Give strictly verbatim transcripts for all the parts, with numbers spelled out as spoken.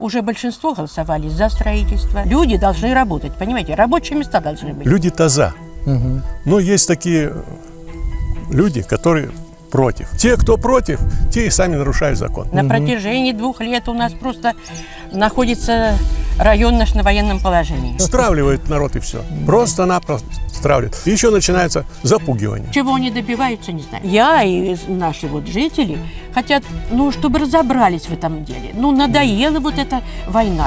Уже большинство голосовали за строительство. Люди должны работать, понимаете, рабочие места должны быть. Люди-то за. Угу. Но есть такие люди, которые против. Те, кто против, те и сами нарушают закон. На угу. протяжении двух лет у нас просто находится район наш на военном положении. Стравливает народ и все. Просто-напросто стравливает. И еще начинается запугивание. Чего они добиваются, не знаю. Я и наши вот жители хотят, ну, чтобы разобрались в этом деле. Ну, надоела вот эта война.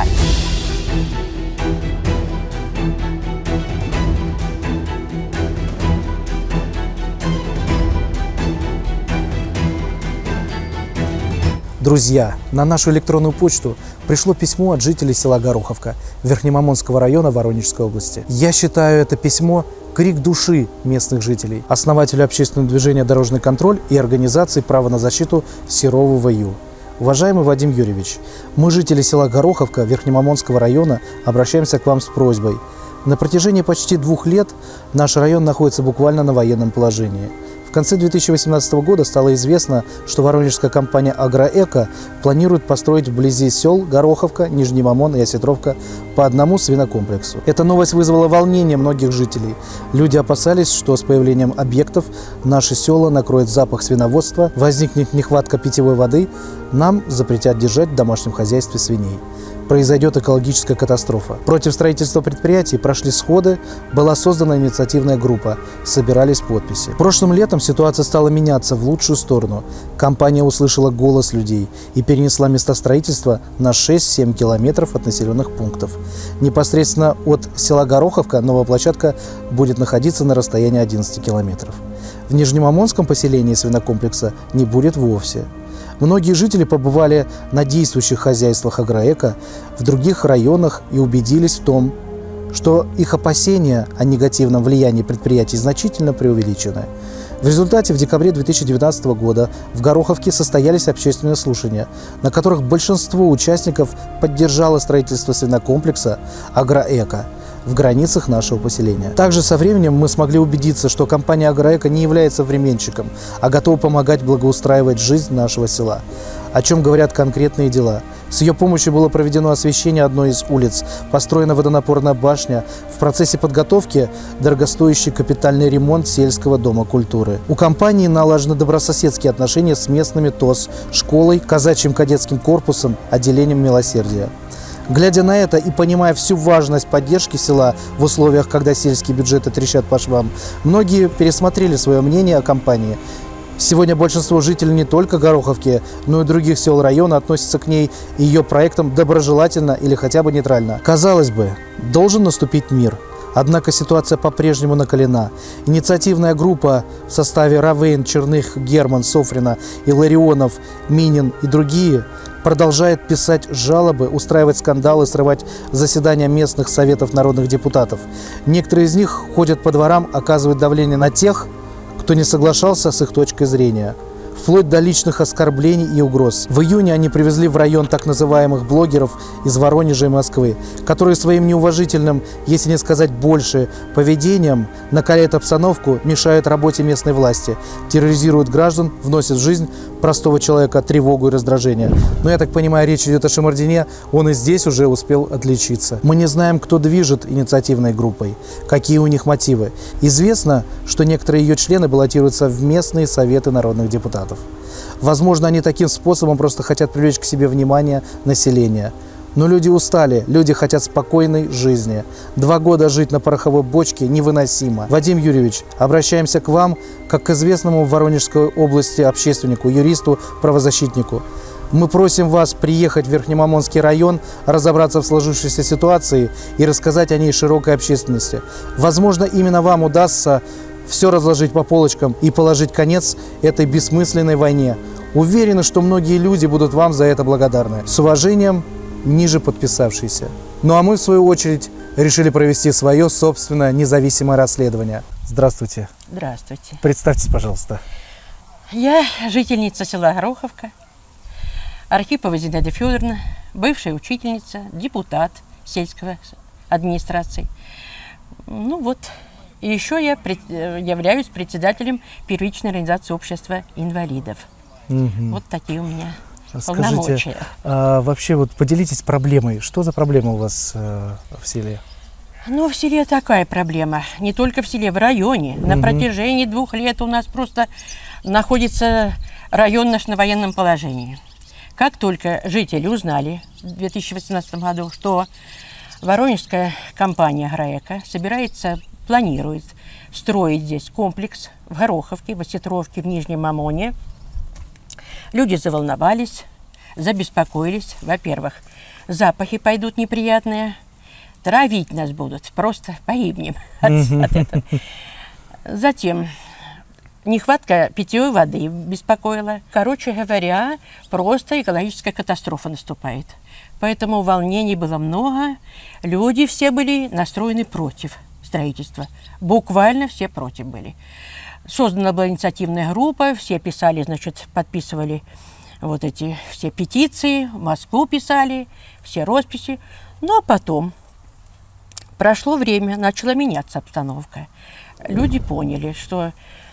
Друзья, на нашу электронную почту пришло письмо от жителей села Гороховка Верхнемамонского района Воронежской области. Я считаю это письмо крик души местных жителей, основателю общественного движения «Дорожный контроль» и организации «Право на защиту» Серову В Ю. Уважаемый Вадим Юрьевич, мы, жители села Гороховка Верхнемамонского района, обращаемся к вам с просьбой. На протяжении почти двух лет наш район находится буквально на военном положении. В конце две тысячи восемнадцатого года стало известно, что воронежская компания «Агроэко» планирует построить вблизи сел Гороховка, Нижний Мамон и Осетровка по одному свинокомплексу. Эта новость вызвала волнение многих жителей. Люди опасались, что с появлением объектов наши села накроет запах свиноводства, возникнет нехватка питьевой воды, нам запретят держать в домашнем хозяйстве свиней. Произойдет экологическая катастрофа. Против строительства предприятий прошли сходы, была создана инициативная группа, собирались подписи. Прошлым летом ситуация стала меняться в лучшую сторону. Компания услышала голос людей и перенесла место строительства на шесть-семь километров от населенных пунктов. Непосредственно от села Гороховка новая площадка будет находиться на расстоянии одиннадцати километров. В Нижнемамонском поселении свинокомплекса не будет вовсе. Многие жители побывали на действующих хозяйствах «Агроэко» в других районах и убедились в том, что их опасения о негативном влиянии предприятий значительно преувеличены. В результате в декабре две тысячи девятнадцатого года в Гороховке состоялись общественные слушания, на которых большинство участников поддержало строительство свинокомплекса «Агроэко» в границах нашего поселения. Также со временем мы смогли убедиться, что компания «Агроэко» не является временщиком, а готова помогать благоустраивать жизнь нашего села. О чем говорят конкретные дела. С ее помощью было проведено освещение одной из улиц, построена водонапорная башня, в процессе подготовки дорогостоящий капитальный ремонт сельского дома культуры. У компании налажены добрососедские отношения с местными ТОС, школой, казачьим кадетским корпусом, отделением милосердия. Глядя на это и понимая всю важность поддержки села в условиях, когда сельские бюджеты трещат по швам, многие пересмотрели свое мнение о компании. Сегодня большинство жителей не только Гороховки, но и других сел района относятся к ней и ее проектам доброжелательно или хотя бы нейтрально. Казалось бы, должен наступить мир. Однако ситуация по-прежнему накалена. Инициативная группа в составе Равейн, Черных, Герман, Софрина, Илларионов, Минин и другие продолжает писать жалобы, устраивать скандалы, срывать заседания местных советов народных депутатов. Некоторые из них ходят по дворам, оказывают давление на тех, кто не соглашался с их точкой зрения, вплоть до личных оскорблений и угроз. В июне они привезли в район так называемых блогеров из Воронежа и Москвы, которые своим неуважительным, если не сказать больше, поведением накаляют обстановку, мешают работе местной власти, терроризируют граждан, вносят в жизнь простого человека тревогу и раздражение. Но я так понимаю, речь идет о Шамардине, он и здесь уже успел отличиться. Мы не знаем, кто движет инициативной группой, какие у них мотивы. Известно, что некоторые ее члены баллотируются в местные советы народных депутатов. Возможно, они таким способом просто хотят привлечь к себе внимание населения. Но люди устали, люди хотят спокойной жизни. Два года жить на пороховой бочке невыносимо. Вадим Юрьевич, обращаемся к вам, как к известному в Воронежской области общественнику, юристу, правозащитнику. Мы просим вас приехать в Верхнемамонский район, разобраться в сложившейся ситуации и рассказать о ней широкой общественности. Возможно, именно вам удастся все разложить по полочкам и положить конец этой бессмысленной войне. Уверены, что многие люди будут вам за это благодарны. С уважением, ниже подписавшийся. Ну а мы, в свою очередь, решили провести свое собственное независимое расследование. Здравствуйте. Здравствуйте. Представьтесь, пожалуйста. Я жительница села Гороховка, Архипова Зинаида Федоровна, бывшая учительница, депутат сельской администрации. Ну вот, и еще я пред, являюсь председателем первичной организации общества инвалидов. Угу. Вот такие у меня Скажите, полномочия. а, вообще вот поделитесь проблемой. Что за проблема у вас э, в селе? Ну, в селе такая проблема. Не только в селе, в районе. На Мгм. протяжении двух лет у нас просто находится район наш на военном положении. Как только жители узнали в две тысячи восемнадцатом году, что воронежская компания «Граэко» собирается, планирует строить здесь комплекс в Гороховке, в Осетровке, в Нижнем Мамоне, люди заволновались, забеспокоились. Во-первых, запахи пойдут неприятные, травить нас будут, просто погибнем от, от этого. Затем нехватка питьевой воды беспокоила. Короче говоря, просто экологическая катастрофа наступает. Поэтому волнений было много, люди все были настроены против строительства. Буквально все против были. Создана была инициативная группа, все писали, значит, подписывали вот эти все петиции, в Москву писали, все росписи. Но потом прошло время, начала меняться обстановка. Люди поняли, что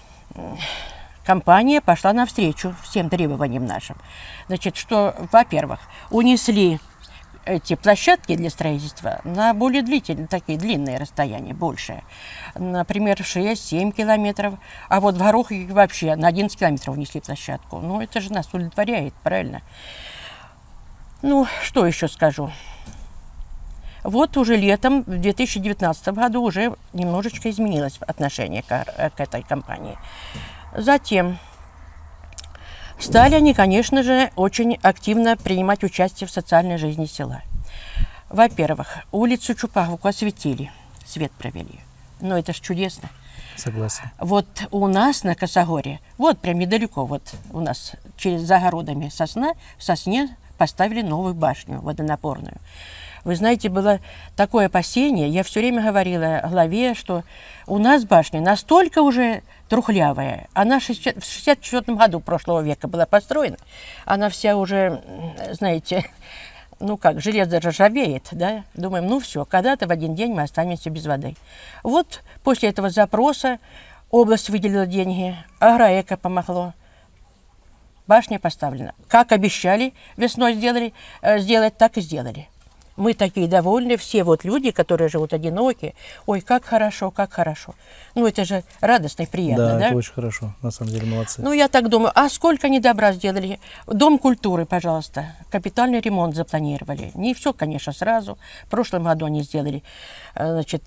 компания пошла навстречу всем требованиям нашим. Значит, что, во-первых, унесли эти площадки для строительства на более длительные, такие длинные расстояния, большие. Например, шесть-семь километров. А вот в Горохове вообще на одиннадцать километров унесли площадку. Ну, это же нас удовлетворяет, правильно? Ну, что еще скажу? Вот уже летом, в две тысячи девятнадцатом году, уже немножечко изменилось отношение к, к этой компании. Затем стали они, конечно же, очень активно принимать участие в социальной жизни села. Во-первых, улицу Чупаговку осветили, свет провели. Ну, это ж чудесно. Согласен. Вот у нас на Косогоре, вот прям недалеко, вот у нас через за огородами сосна, в сосне поставили новую башню водонапорную. Вы знаете, было такое опасение, я все время говорила главе, что у нас башня настолько уже трухлявая, она в шестьдесят четвёртом году прошлого века была построена, она вся уже, знаете, ну как, железо ржавеет, да, думаем, ну все, когда-то в один день мы останемся без воды. Вот после этого запроса область выделила деньги, а ГРАЭКО помогло. Башня поставлена. Как обещали весной сделали, сделать, так и сделали. Мы такие довольны, все вот люди, которые живут одиноки. Ой, как хорошо, как хорошо. Ну, это же радостно и приятно, да? Да, это очень хорошо, на самом деле, молодцы. Ну, я так думаю, а сколько они добра сделали? Дом культуры, пожалуйста, капитальный ремонт запланировали. Не все, конечно, сразу. В прошлом году они сделали, значит,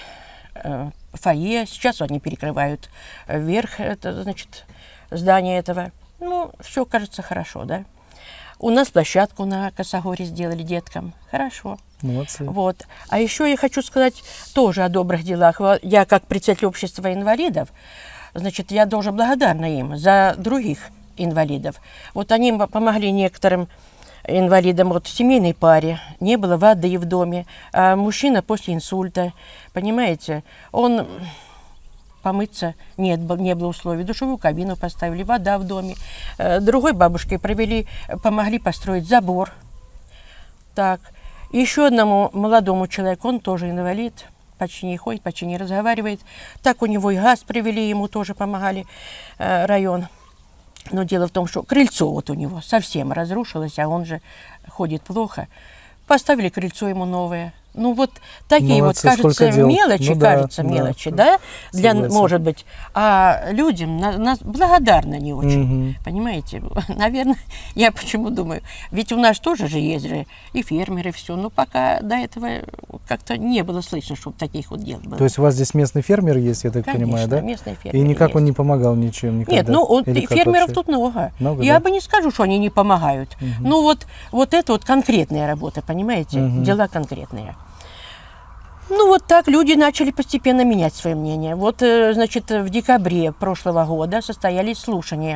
фойе. Сейчас они перекрывают верх, это, значит, здание этого. Ну, все, кажется, хорошо, да? У нас площадку на Косогоре сделали деткам. Хорошо. Молодцы. Вот. А еще я хочу сказать тоже о добрых делах. Я как председатель общества инвалидов, значит, я тоже благодарна им за других инвалидов. Вот они помогли некоторым инвалидам, вот в семейной паре, не было воды в доме, а мужчина после инсульта, понимаете, он... помыться нет, не было условий. Душевую кабину поставили, вода в доме. Другой бабушкой провели, помогли построить забор. Так. Еще одному молодому человеку, он тоже инвалид, почти не ходит, почти не разговаривает. Так у него и газ привели, ему тоже помогали, район. Но дело в том, что крыльцо вот у него совсем разрушилось, а он же ходит плохо. Поставили крыльцо ему новое. Ну вот такие Молодцы, вот, кажется, дел. мелочи, Ну, да, кажется, да, мелочи, да, да, для, согласен. может быть, а людям на, нас благодарны не очень, Мгм. понимаете, наверное, я почему думаю, ведь у нас тоже же есть же и фермеры, все, но пока до этого как-то не было слышно, чтобы таких вот дел было. То есть у вас здесь местный фермер есть, я так Конечно, понимаю, да? местные И фермеры никак он есть. не помогал ничем никогда? Нет, ну вот Или и как фермеров вообще? тут много. Много, Я да? бы не скажу, что они не помогают. Ну вот, вот это вот конкретная работа, понимаете, Мгм. дела конкретные. Ну вот так люди начали постепенно менять свое мнение. Вот, э, значит, в декабре прошлого года состоялись слушания.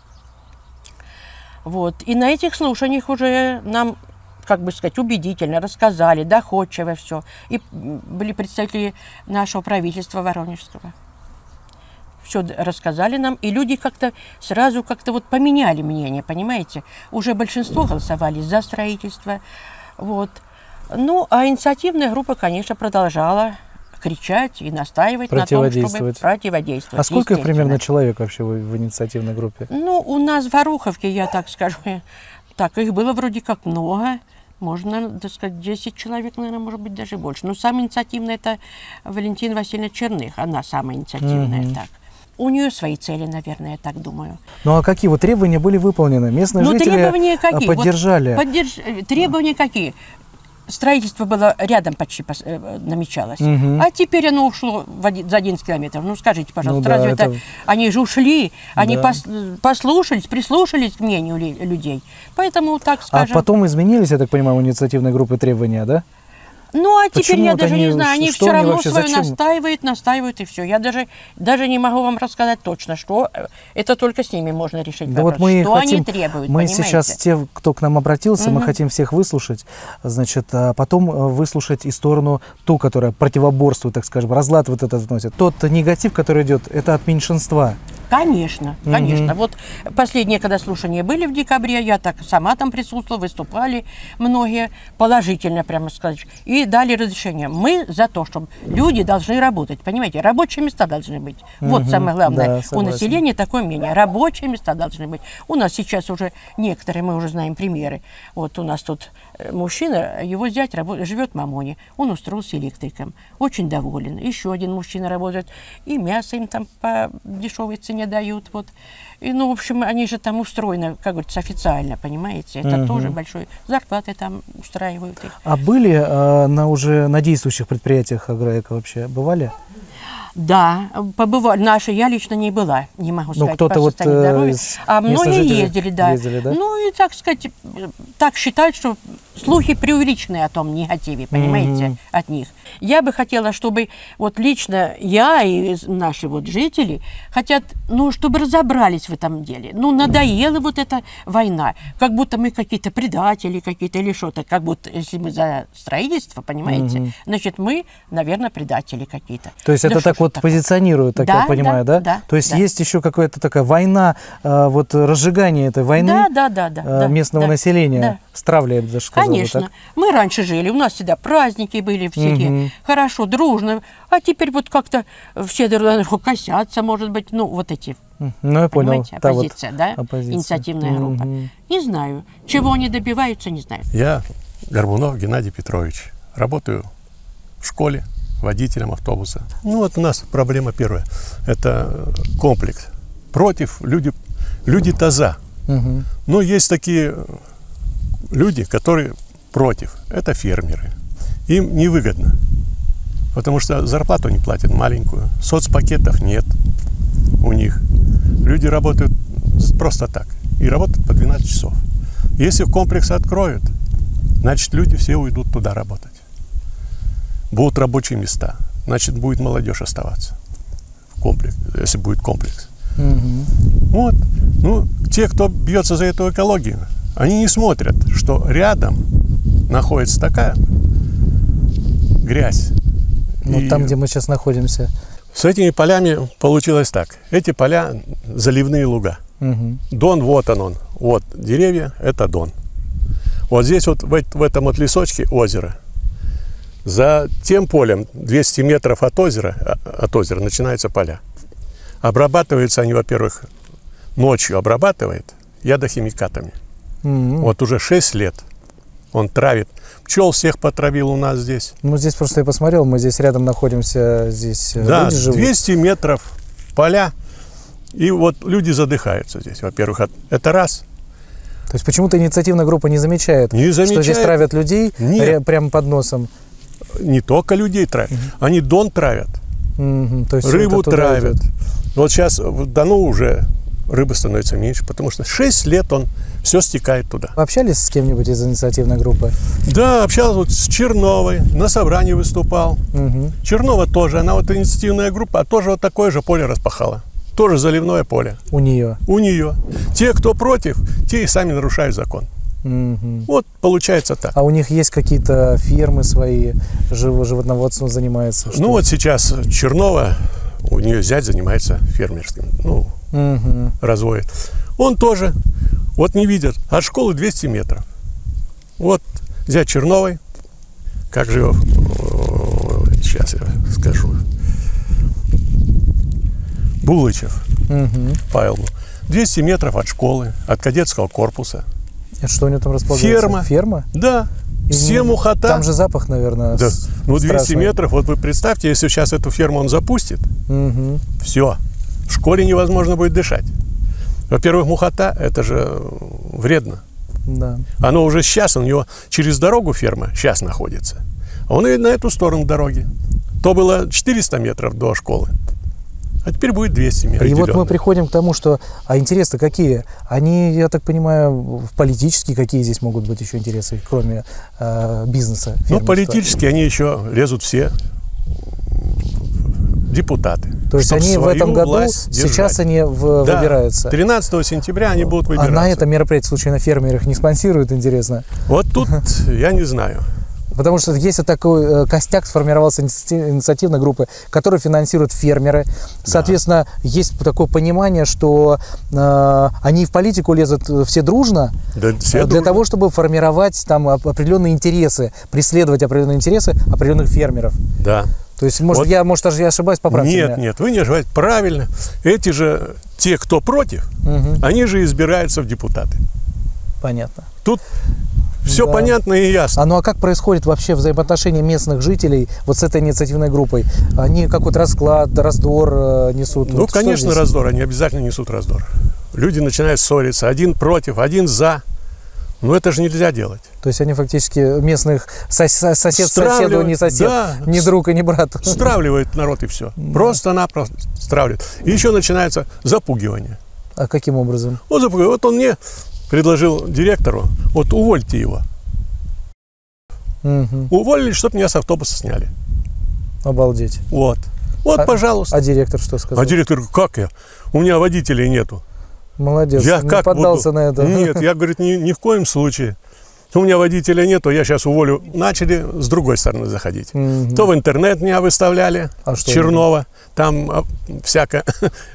Вот. И на этих слушаниях уже нам, как бы сказать, убедительно рассказали, доходчиво все. И были представители нашего правительства Воронежского. Все рассказали нам, и люди как-то сразу как-то вот поменяли мнение, понимаете? Уже большинство голосовали за строительство. Вот. Ну, а инициативная группа, конечно, продолжала кричать и настаивать на том, чтобы Противодействовать. противодействовать. А сколько их примерно естественно. человек вообще в, в инициативной группе? Ну, у нас в Гороховке, я так скажу, так, их было вроде как много. Можно, так сказать, десять человек, наверное, может быть, даже больше. Но самая инициативная – это Валентина Васильевна Черных. Она самая инициативная, mm-hmm. так. У нее свои цели, наверное, я так думаю. Ну а какие вот требования были выполнены? Местные ну, жители требования какие? поддержали? Вот, поддерж... Требования какие? Строительство было рядом почти пос... намечалось. Угу. А теперь оно ушло в один... за одиннадцать километров. Ну скажите, пожалуйста, ну, да, разве это... это... Они же ушли, они да. пос... послушались, прислушались к мнению людей. Поэтому, так скажем... А потом изменились, я так понимаю, у инициативной группы требования, да? Ну, а теперь Почему я вот даже они, не знаю, они что все они равно вообще, свое зачем? настаивают, настаивают и все. Я даже, даже не могу вам рассказать точно, что это только с ними можно решить да вопрос, вот мы что хотим, они требуют, мы понимаете? сейчас, те, кто к нам обратился, угу. мы хотим всех выслушать, значит, а потом выслушать и сторону ту, которая противоборствует, так скажем, разлад вот этот вносит. Тот негатив, который идет, это от меньшинства. Конечно, конечно. Угу. Вот последние, когда слушания были в декабре, я так сама там присутствовала, выступали многие положительно, прямо сказать, и дали разрешение. Мы за то, чтобы люди должны работать, понимаете, рабочие места должны быть. Угу. Вот самое главное. Да, у населения такое мнение. Рабочие места должны быть. У нас сейчас уже некоторые, мы уже знаем примеры. Вот у нас тут мужчина, его зять работает, живет в Мамоне, он устроился электриком, очень доволен. Еще один мужчина работает, и мясо им там по дешевой цене дают. Вот. И, ну, в общем, они же там устроены, как говорится, официально, понимаете. Это угу. тоже большой. Зарплаты там устраивают их. А были э, на уже на действующих предприятиях Агроэко вообще? Бывали? Да, побывали. Наши, я лично не была, не могу сказать, ну, по состоянию вот, здоровья. А многие ездили, да. ездили, да. Ну, и, так сказать, так считают, что слухи преувеличены о том негативе, понимаете, mm-hmm. от них. Я бы хотела, чтобы вот лично я и наши вот жители хотят, ну, чтобы разобрались в этом деле. Ну, надоела вот эта война, как будто мы какие-то предатели какие-то или что-то, как будто, если мы за строительство, понимаете, mm-hmm. значит, мы, наверное, предатели какие-то. То есть да это так вот такое? Позиционируют, так да, я понимаю, да? да? да То есть да. есть еще какая-то такая война, вот разжигание этой войны да, да, да, да, местного да, населения, да. стравливает, даже сказал. Конечно. Так? Мы раньше жили, у нас всегда праздники были в селе, угу. хорошо, дружно. А теперь вот как-то все косятся, может быть, ну, вот эти, ну, я понял. Оппозиция, вот да? Оппозиция. Инициативная угу. группа. Не знаю. Чего они добиваются, не знаю. Я Горбунов Геннадий Петрович. Работаю в школе водителем автобуса. Ну, вот у нас проблема первая. Это комплекс. Против, люди, люди-то за. Угу. Но есть такие люди, которые против. Это фермеры. Им невыгодно. Потому что зарплату не платят маленькую. Соцпакетов нет у них. Люди работают просто так. И работают по двенадцать часов. Если комплекс откроют, значит, люди все уйдут туда работать. Будут рабочие места. Значит, будет молодежь оставаться в комплексе, если будет комплекс. Угу. Вот. Ну, те, кто бьется за эту экологию, они не смотрят, что рядом находится такая грязь. Ну, и там, где мы сейчас находимся. С этими полями получилось так. Эти поля заливные луга. Угу. Дон, вот он он. Вот деревья, это Дон. Вот здесь вот в, в этом вот лесочке озеро. За тем полем двести метров от озера, от озера начинаются поля. Обрабатываются они, во-первых, ночью обрабатывает ядохимикатами. Mm-hmm. Вот уже шесть лет он травит. Пчел всех потравил у нас здесь. Ну, здесь просто я посмотрел, мы здесь рядом находимся, здесь да, люди живут. двести метров поля, и вот люди задыхаются здесь, во-первых. Это раз. То есть почему-то инициативная группа не замечает, не замечает. что здесь травят людей Нет. прямо под носом? Не только людей травят, угу. они Дон травят, угу. То есть рыбу травят. Идет. Вот сейчас в Дону уже рыбы становится меньше, потому что шесть лет он все стекает туда. Общались с кем-нибудь из инициативной группы? Да, общался вот с Черновой, на собрании выступал. Угу. Чернова тоже, она вот инициативная группа, а тоже вот такое же поле распахала. Тоже заливное поле. У нее? У нее. Те, кто против, те и сами нарушают закон. Угу. Вот получается так. А у них есть какие-то фермы свои, жив, животноводством занимается? Что? Ну вот сейчас Чернова, у нее зять занимается фермерским, ну, угу. разводит. Он тоже, вот не видят, от школы двести метров. Вот зять Черновой, как живет, сейчас я скажу, Булычев угу. Павел, двести метров от школы, от кадетского корпуса. Это что у него там располагается? Ферма. Ферма? Да. И Все мухота. Там же запах, наверное, Да. Ну, двести страшный. метров. Вот вы представьте, если сейчас эту ферму он запустит, Угу. все. В школе невозможно будет дышать. Во-первых, мухота – это же вредно. Да. Оно уже сейчас, у него через дорогу ферма сейчас находится. А он и на эту сторону дороги. То было четыреста метров до школы, а теперь будет двести метров. И вот мы приходим к тому, что, а интересы какие? Они, я так понимаю, политические какие здесь могут быть еще интересы, кроме э, бизнеса? Ну, политически они еще лезут все депутаты. То есть они в этом году, власть сейчас держать. они в, Да, выбираются. тринадцатого сентября они будут А выбираться. на это мероприятие, случайно, фермеры их не спонсируют, интересно? Вот тут я не знаю. Потому что если такой э, костяк сформировался инициатив- инициативной группы, которую финансируют фермеры, соответственно, есть такое понимание, что э, они в политику лезут все дружно, Да, все э, для дружно. того, чтобы формировать там оп- определенные интересы, преследовать определенные интересы определенных фермеров. Да. То есть, может, Вот. я, может, даже я ошибаюсь, поправьте Нет, меня. нет, вы не ошибаетесь. Правильно. Эти же, те, кто против, Мгм. они же избираются в депутаты. Понятно. Тут все Да. понятно и ясно. А ну а как происходит вообще взаимоотношения местных жителей вот с этой инициативной группой? Они какой-то расклад, раздор э, несут? Ну, Вот что конечно, здесь? раздор. Они обязательно несут раздор. Люди начинают ссориться. Один против, один за. Ну, это же нельзя делать. То есть они фактически местных сос- сосед соседу Стравливают, не сосед, да. не друг и не брат. Стравливает народ и все. Просто-напросто стравливает. И еще начинается запугивание. А каким образом? Вот, запугивание. Вот он мне предложил директору, вот увольте его. Мгм. Уволили, чтобы меня с автобуса сняли. Обалдеть. Вот. Вот, А- пожалуйста. А директор что сказал? А директор говорит, как я? У меня водителей нету. Молодец, Я не как поддался буду? на это. Нет, я, говорит, ни, ни в коем случае. У меня водителя нету, я сейчас уволю. Начали с другой стороны заходить. Мгм. То в интернет меня выставляли, А что Чернова, там а, всякое.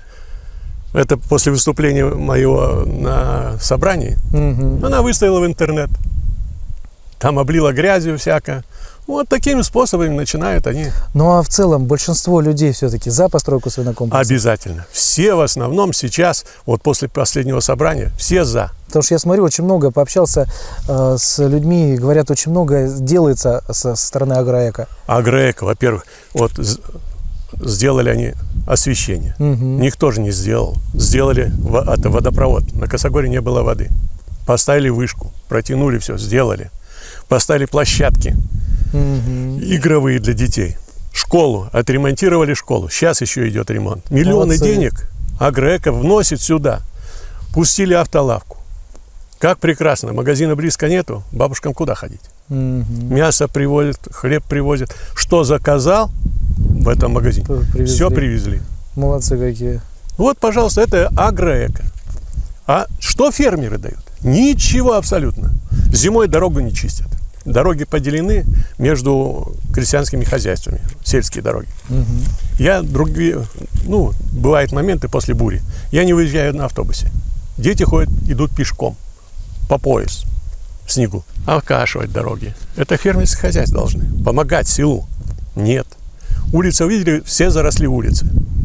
Это после выступления моего на собрании. Мгм. Она выставила в интернет. Там облила грязью всякое. Вот такими способами начинают они. Ну а в целом большинство людей все-таки за постройку свинокомплекса? Обязательно. Все в основном сейчас, вот после последнего собрания, все за. Потому что я смотрю, очень много пообщался э, с людьми, и говорят, очень много делается со, со стороны Агроэко. Агроэко, во-первых, вот з- сделали они освещение. Мгм. Никто же не сделал. Сделали во- это водопровод. На Косогоре не было воды. Поставили вышку, протянули все, сделали. Поставили площадки Мгм. игровые для детей. Школу, отремонтировали школу. Сейчас еще идет ремонт. Миллионы Молодцы. денег Агроэко вносит сюда. Пустили автолавку. Как прекрасно. Магазина близко нету. Бабушкам куда ходить? Мгм. Мясо привозят, хлеб привозят. Что заказал в этом магазине? Привезли. Все привезли. Молодцы какие. Вот, пожалуйста, это агроэко. А что фермеры дают? Ничего абсолютно. Зимой дорогу не чистят. Дороги поделены между крестьянскими хозяйствами, сельские дороги. Мгм. Я другие, ну, бывают моменты после бури. Я не выезжаю на автобусе. Дети ходят, идут пешком по пояс в снегу. Окашивать дороги. Это фермерские хозяйства должны. Помогать селу. Нет. Улицы, увидели, все заросли улицы.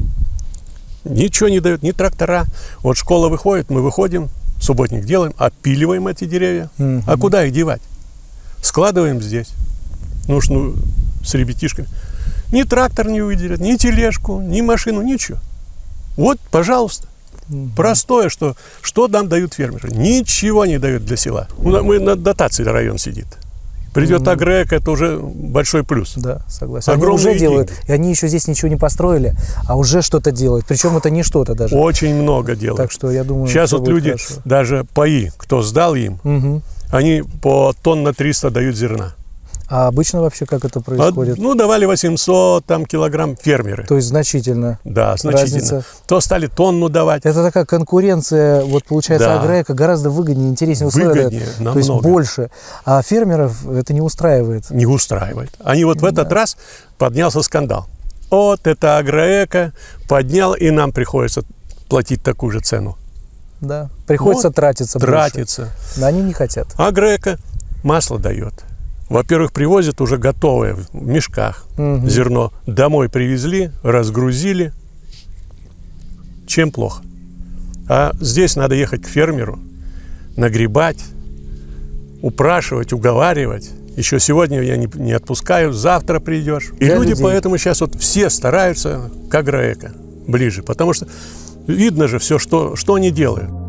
Ничего не дают, ни трактора. Вот школа выходит, мы выходим, субботник делаем, опиливаем эти деревья. Мгм. А куда их девать? Складываем здесь. Ну уж ну, с ребятишками. Ни трактор не выделят, ни тележку, ни машину, ничего. Вот, пожалуйста. Мгм. Простое, что, что нам дают фермеры. Ничего не дают для села. Ну, мы на дотации район сидит. Придет Мгм. агроэко, это уже большой плюс. Да, согласен. Они Огромные уже делают, деньги. и они еще здесь ничего не построили, а уже что-то делают. Причем это не что-то даже. Очень много делают. Так что я думаю, Сейчас всё вот будет люди, хорошо. даже паи, кто сдал им, Мгм. они по тонна триста дают зерна. А обычно вообще как это А, происходит? ну, давали восемьсот там, килограмм фермеры. То есть значительно. Да, значительно. разница. То стали тонну давать. Это такая конкуренция, вот получается, Да. агроэко гораздо выгоднее, интереснее условия дает. Выгоднее, То есть намного. больше. А фермеров это не устраивает. Не устраивает. Они вот в этот раз поднялся скандал. Вот это агроэко поднял, и нам приходится платить такую же цену. Да. Приходится Вот, тратиться больше. Тратится. Но они не хотят. Агроэко масло дает. Во-первых, привозят уже готовое в мешках Мгм. зерно. Домой привезли, разгрузили. Чем плохо? А здесь надо ехать к фермеру, нагребать, упрашивать, уговаривать. Еще сегодня я не, не отпускаю, завтра придешь. И Для люди людей. поэтому сейчас вот все стараются к агроэко ближе, потому что видно же все, что, что они делают.